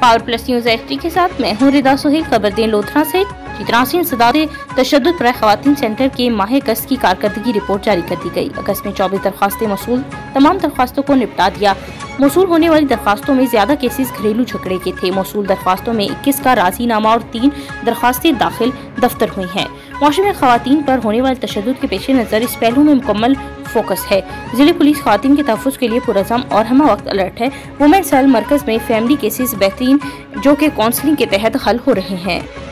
Power plus news HD के साथ मैं हूँ रिदा सोहेल। खबर दें लोधरा से। चित्रासी इंसदाद तशद्दुद पर ख़वातीन सेंटर के माह अगस्त की कारकर्दगी रिपोर्ट जारी कर दी गई। अगस्त में 24 दरख्वास्तें मौसूल, तमाम दरख्वास्तों को निपटा दिया। मौसूल होने वाली दरख्वास्तों में ज्यादा केसेस घरेलू झगड़े के थे। मौसूल दरख्वास्तों में 21 का राजीनामा और 3 दरख्वास्तें दाखिल दफ्तर हुई हैं। मुआशरे में ख़वातीन पर होने वाले तशद्दुद के पेश नज़र इस पहलू में मुकम्मल फोकस है। जिले पुलिस ख़वातीन के तहफ़्फ़ुज़ के लिए पुरअज़म और हमा वक्त अलर्ट है। वुमेन सेल मरकज़ में फैमिली केसेस बेहतरीन जो कि काउंसलिंग के तहत हल हो रहे हैं।